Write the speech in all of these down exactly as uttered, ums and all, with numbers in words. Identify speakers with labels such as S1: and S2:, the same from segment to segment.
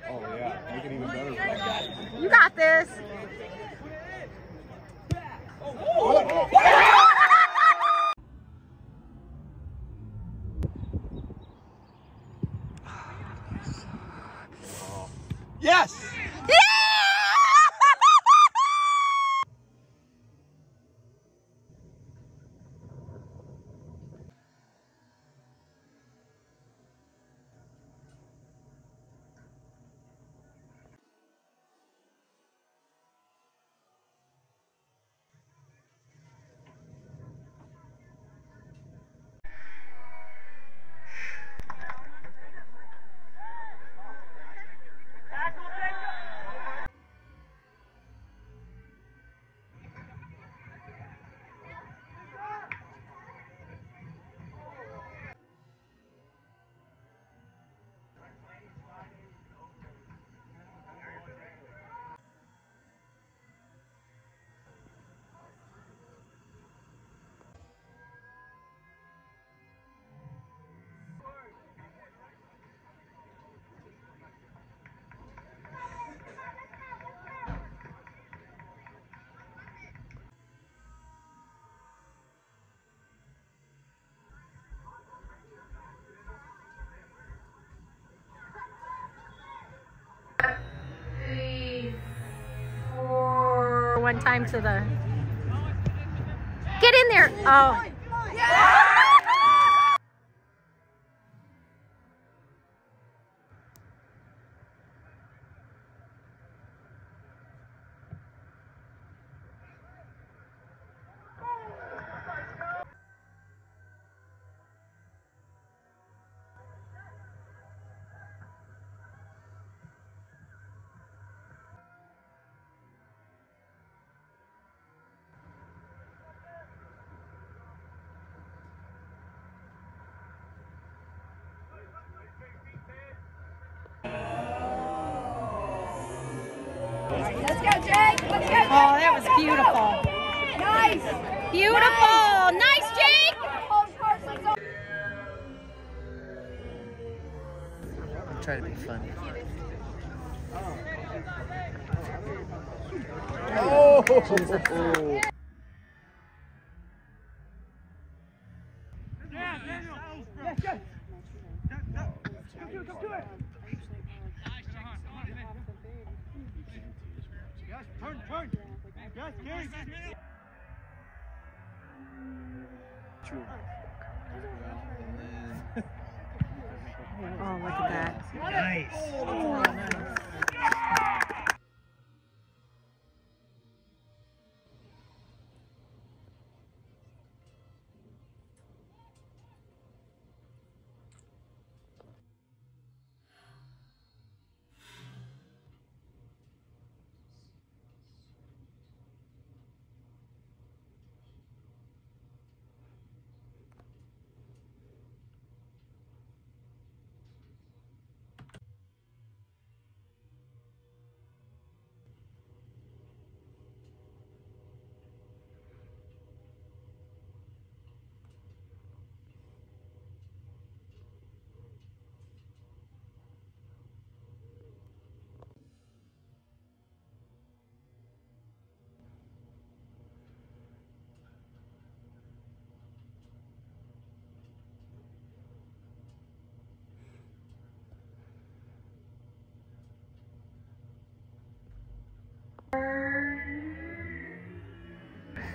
S1: Oh yeah, make it even better for that guy.
S2: You got this.
S1: Yes!
S2: Yeah! Three, four. One time to the. Get in there. Oh. Yeah!
S3: Let's go, Jake. Let's go.
S2: Oh, that was beautiful.
S3: Nice.
S2: Beautiful. Nice, Jake.
S4: Try to be funny.
S1: Oh!
S5: Turn, turn. Yes, King.
S4: True.
S2: Oh, look at that.
S5: Nice.
S2: Oh, nice.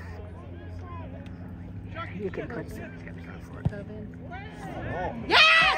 S2: You can put some. Yeah!